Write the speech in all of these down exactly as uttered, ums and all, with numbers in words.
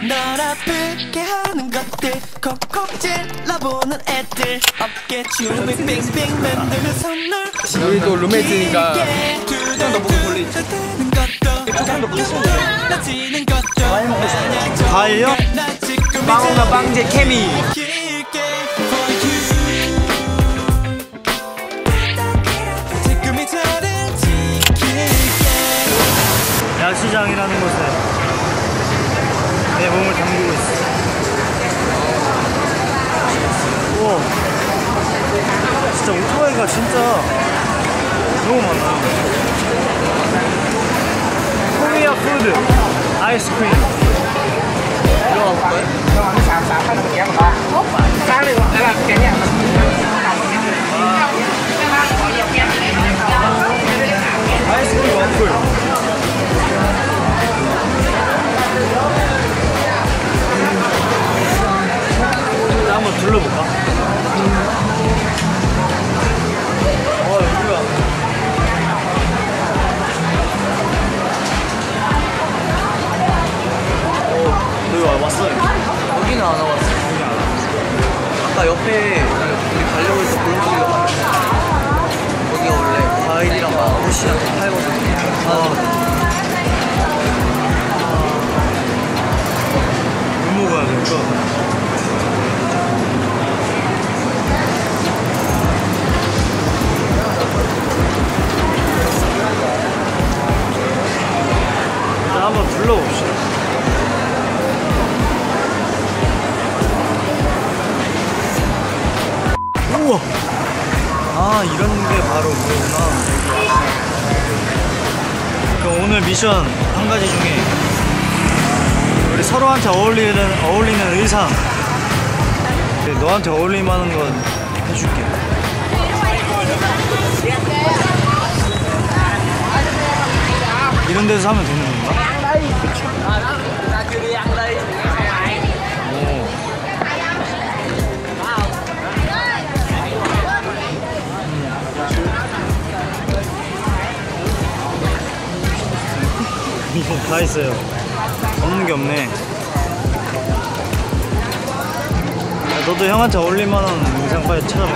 널 아프게 하는 것들 콕콕 찔러보는 애들 어깨 춤을 빙빙 만드는 선물 우리도 룸메이트니까 표정도 보고 돌리지. 표정도 보고 과일 먹고 싶어. 과일요? 빵오나 빵제 케미. 야시장이라는 곳에 내 몸을 담그고 있어. 우와, 진짜 오토바이가 진짜 너무 많아. 코리아 푸드 아이스크림. 이거 먹을까요? 아이스크림 와플. 한번 둘러볼까? 어, 여기가. 어, 여기 와봤어? 여기는 안 와봤어. 여기 안 와봤어. 아까 옆에 우리 가려고 해서 골목길로 갔는데 거기가 원래 과일이랑 막 옷이랑 다 팔거든요. 아. 못 먹어야 될까? 한번 둘러봅시다. 우와! 아, 이런 게 바로 그거구나. 그럼 오늘 미션 한 가지 중에 우리 서로한테 어울리는, 어울리는 의상, 너한테 어울릴 만한 건 해줄게. 이런 데서 하면 되는 건가? 그쵸. 이거 다 있어요. 없는 게 없네. 야, 너도 형한테 어울릴 만한 의상 빨리 찾아봐.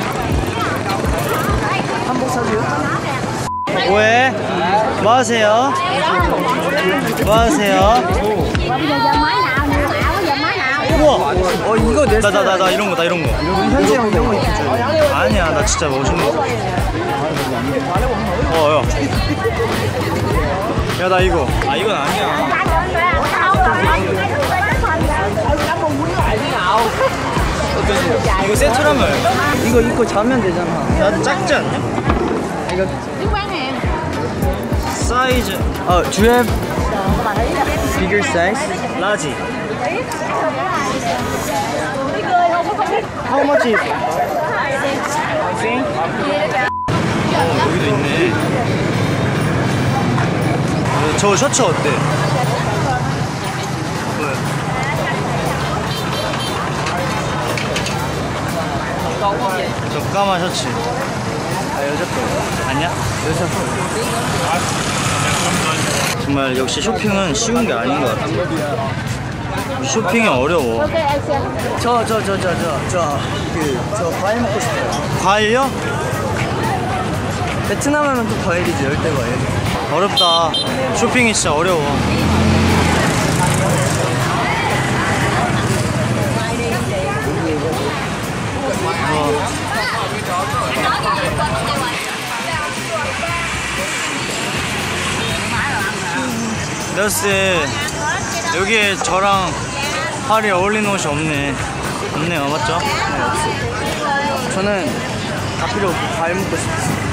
한복 사세요? 왜? 뭐 하세요? 뭐 하세요? 우와! 어 이거 내 나, 나, 나, 나 이런 거, 나 이런 거. 현재 형 이런 거 입힐 줄 알아. 아니야, 나 진짜 멋있는 거. 어, 야. 야, 나 이거. 아, 이건 아니야. 이거 세트라면 이거 입고 자면 되잖아. 야, 작지 않냐? 이거 사이즈. 어, do you have bigger size? 라지. How much is? 어, 여기도 있네. 어, 저 셔츠 어때? 뭐야? 저 까만 셔츠. 아, 여자 거. 아니야? 여자 거. 정말 역시 쇼핑은 쉬운 게 아닌 것 같아. 쇼핑이 어려워. 저, 저, 저, 저, 저, 저, 그, 저 과일 먹고 싶어요. 과일요? 베트남 하면 또 과일이지, 열대 과일. 어렵다. 쇼핑이 진짜 어려워. 어. 너스 여기에 저랑 팔이 어울리는 옷이 없네. 없네요, 맞죠? 네, 없어요. 저는 다 필요 없고 과일 먹고 싶어요.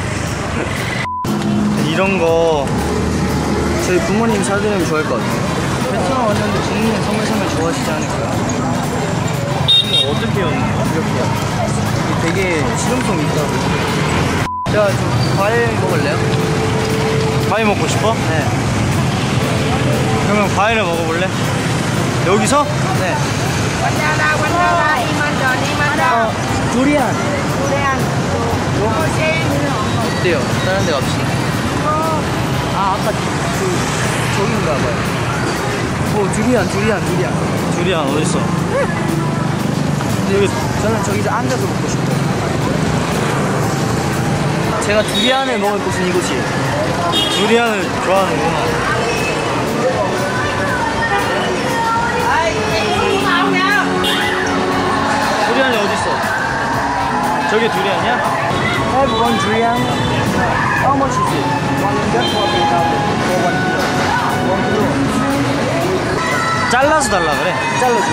이런 거 저희 부모님 사드리면 좋아할 것 같아요. 베트남 왔는데 부모님 선물 사면 좋아하시지 않을까요? 이거 어떻게 였는 이렇게요. 되게 실용성이 있다고. 자, 좀 과일 먹을래요? 과일 먹고 싶어? 네. 그러면 과일을 먹어볼래? 여기서? 네. 어, 두리안. 어때요? 다른 데 갑시다. 아, 아까 그, 저긴가 봐요. 뭐, 두리안 두리안 두리안. 두리안 어딨어? 여기 저는 저기서 앉아서 먹고 싶어요. 제가 두리안을 먹을 곳은 이곳이에요. 두리안을 좋아하는구나. 두리안이 어딨어? 저게 두리안이야? Have one durian. How much is it? One hundred forty thousand for one kilo. One kilo. 잘라서 달라 그래. 잘라줘.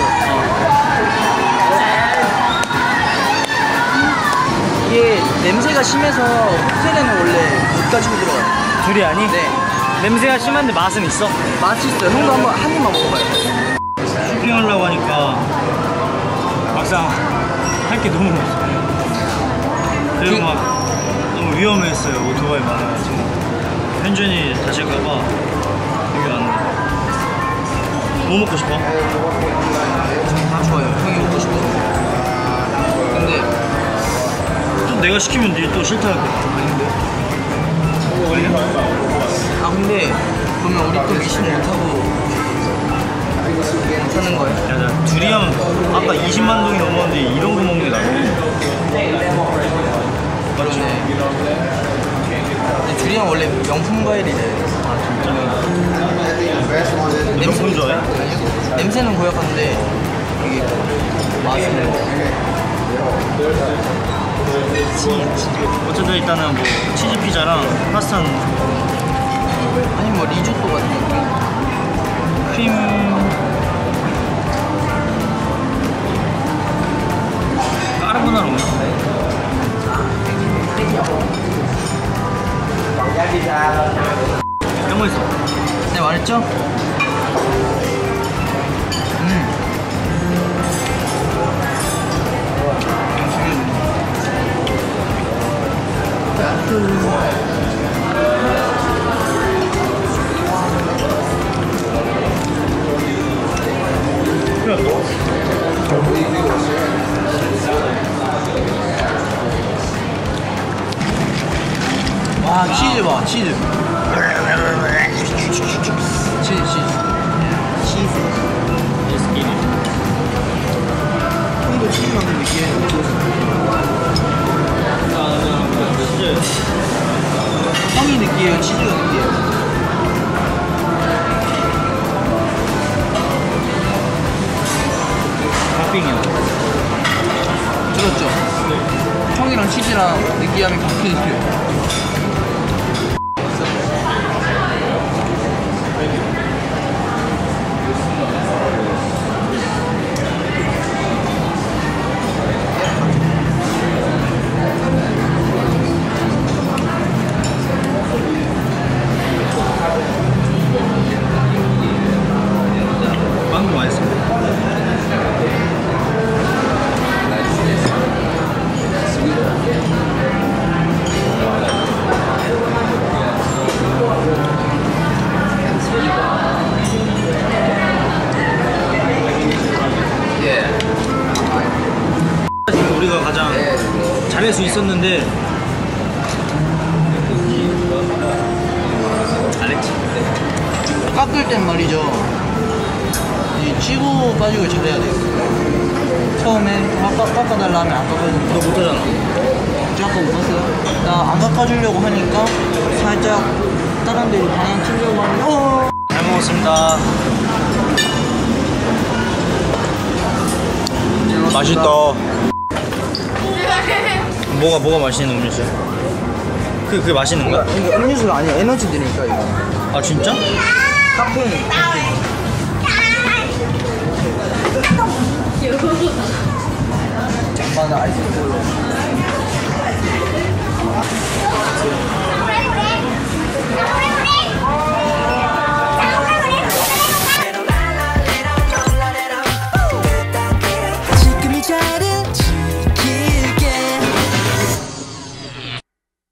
이게 냄새가 심해서 호텔에는 원래 못 가지고 들어가요. 두리안이? 네. 냄새가 심한데 맛은 있어? 맛있어요. 형도 한번 한 입만 먹어봐요. 쇼핑하려고 하니까 막상 할 게 너무 없어. 그리고 그- 막 너무 위험했어요. 오토바이 많아가지고 현준이 다칠까봐 여기 왔는데. 뭐 먹고 싶어? 다 좋아요. 형이 먹고 싶어서. 근데 또 내가 시키면 니 또 싫다 할게. 아닌데? 아 근데 그러면 우리 또 미션 못하고 못하는 거예요? 야, 나 두리안 아까 이십만 동이 넘었는데 이런 거 먹는 게 나아. 맞지? 그러네. 근데 두리안 원래 명품 과일이래. 아 진짜? 냄새- 명품 좋아해? 냄새는 고약한데 이게 맛은 어쨌든 일단은 뭐 치즈 피자랑 파스타는 아니 뭐 리조또 같은 느낌? 크림 까르보나라 뭐야? 너무 있어. 네 말했죠? 음. 와 치즈 봐 치즈 치즈 치즈 치즈 형도 치즈 만든 느낌 형이 느끼해요 치즈가 느끼해요 팥빙이야. 들었죠? 형이랑 치즈랑 느끼함이 바뀌는 빵도 맛있어. 우리가 가장 잘할 수 있었는데 잘했지. 깎을 땐 말이죠 이 치고 빠지고 잘해야 돼요 처음에 깎아, 깎아달라 하면 안 깎아주는 너 못하잖아. 저 아까 못 봤어요? 나 안 깎아주려고 하니까 살짝 다른 데로 방향 틀려고 하면 어 잘 먹었습니다. 맛있다. 뭐가 뭐가 맛있는 음료수야? 그 그게 맛있는 거야? 이거 음료수가 아니야 에너지 드니까 이거 아 진짜? 카페인 잠바나 아이스크림